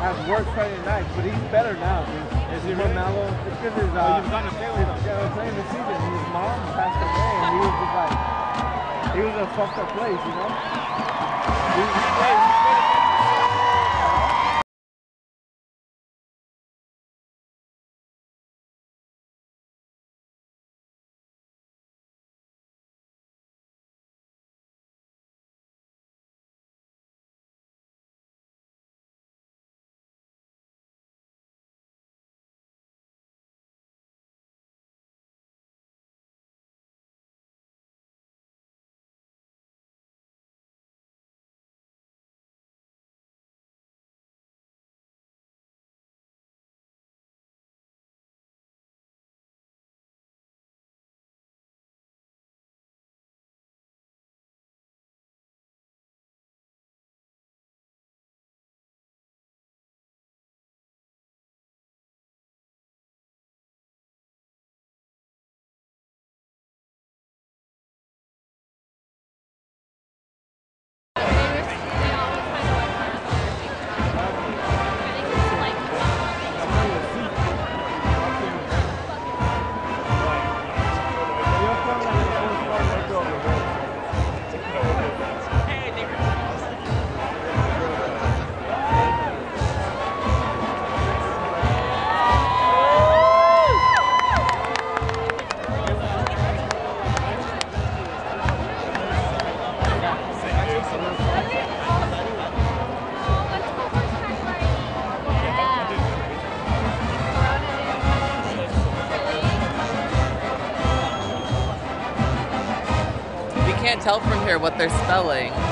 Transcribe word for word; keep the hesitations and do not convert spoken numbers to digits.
has worked Friday night, but he's better now. Dude. Is he more mellow? It's because his, uh, you've gotten to play with him. Yeah, playing the season. His mom passed away, and he was just like, he was in a fucked up place, you know? He was just Can't tell from here what they're spelling.